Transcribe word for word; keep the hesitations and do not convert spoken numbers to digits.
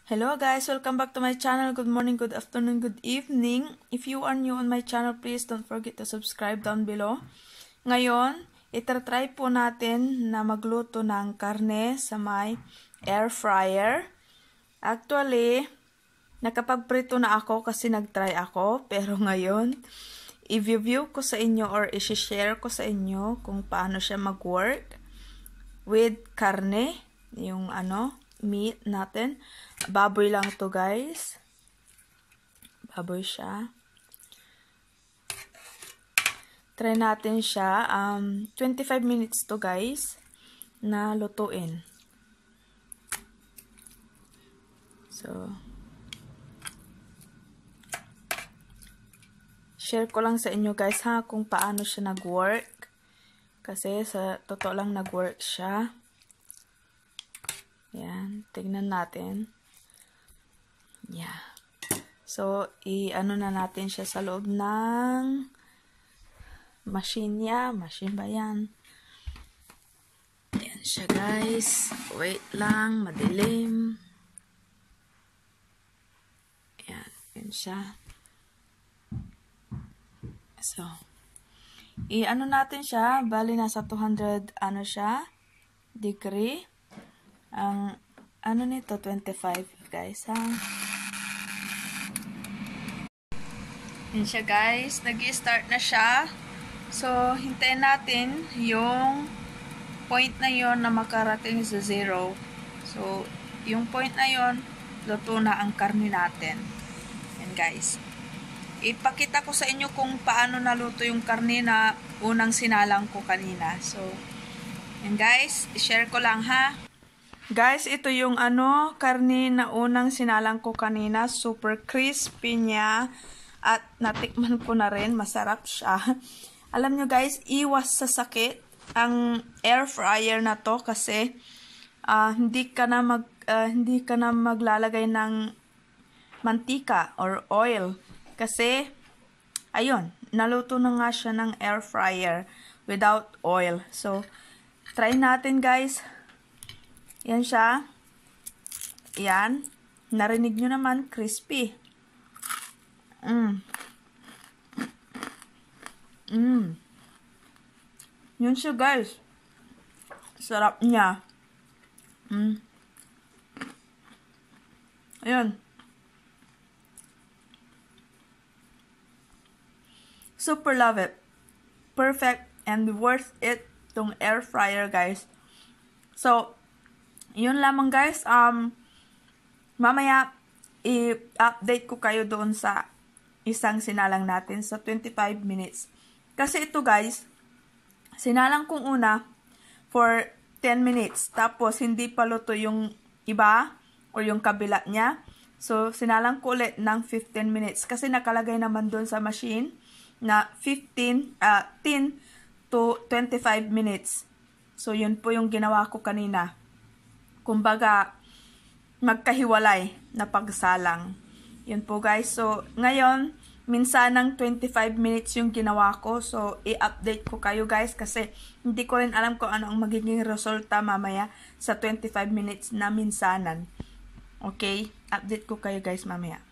Hello guys, welcome back to my channel. Good morning, good afternoon, good evening. If you are new on my channel, please don't forget to subscribe down below. Ngayon, itatry po natin na magluto ng karne sa may air fryer. Actually, nakapagprito na ako kasi nagtry ako. Pero ngayon, i-view ko sa inyo or i-share ko sa inyo kung paano siya mag-work with karne, yung ano, meat natin. Baboy lang to guys. Baboy siya. Try natin siya. Um, twenty-five minutes to guys na lutuin. So, share ko lang sa inyo guys ha kung paano siya nag-work. Kasi sa totoo lang nag-work siya. Yan, tignan natin. Yeah. So, i-ano na natin siya sa loob ng machine niya. Machine ba yan? Yan siya guys. Wait lang, madilim. Yan, yan siya. So, i-ano natin siya. Bali nasa two hundred, ano siya, degree. Ang, ano nito, twenty-five, guys, ha? Yan siya, guys. Nag-i-start na siya. So, hintayin natin yung point na yon na makarating sa zero. So, yung point na yon, luto na ang karne natin. Yan, guys. Ipakita ko sa inyo kung paano naluto yung karne na unang sinalang ko kanina. So, yan, guys. I-share ko lang, ha? Guys, ito yung ano, karne na unang sinalang ko kanina. Super crispy niya. At natikman ko na rin. Masarap siya. Alam nyo guys, iwas sa sakit ang air fryer na to. Kasi uh, hindi ka na mag, uh, hindi ka na maglalagay ng mantika or oil. Kasi, ayun, naluto na nga siya ng air fryer without oil. So, try natin guys. Yan siya. Yan. Narinig nyo naman, crispy. Mm. Mm. Yun siya, guys. Sarap niya. Mm. Ayan. Super love it. Perfect and worth it tong air fryer, guys. So, yun lamang guys, um, mamaya i-update ko kayo doon sa isang sinalang natin sa twenty-five minutes. Kasi ito guys, sinalang kong una for ten minutes. Tapos hindi pa luto yung iba or yung kabila niya. So sinalang ko ulit ng fifteen minutes. Kasi nakalagay naman doon sa machine na fifteen, uh, ten to twenty-five minutes. So yun po yung ginawa ko kanina. Kumbaga, magkahiwalay na pagsalang. Yun po guys. So, ngayon, minsan ng twenty-five minutes yung ginawa ko. So, i-update ko kayo guys kasi hindi ko rin alam kung ano ang magiging resulta mamaya sa twenty-five minutes na minsanan. Okay? Update ko kayo guys mamaya.